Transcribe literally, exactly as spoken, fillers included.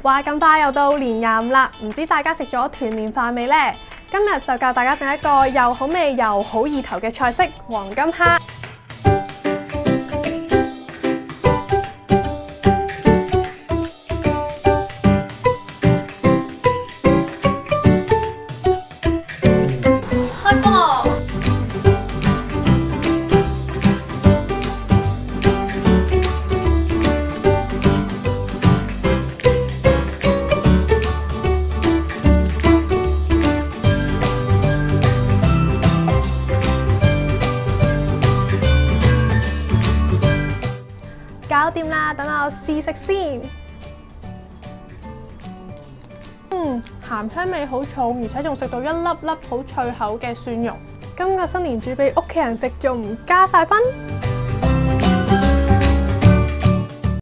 話咁快又到年廿五啦，唔知大家食咗團年飯未呢？今日就教大家整一個又好味又好意頭嘅菜式——黃金蝦。開波！搞掂啦，等我試食先。嗯，鹹香味好重，而且仲食到一粒粒好脆口嘅蒜蓉。今個新年煮俾屋企人食，仲唔加晒分？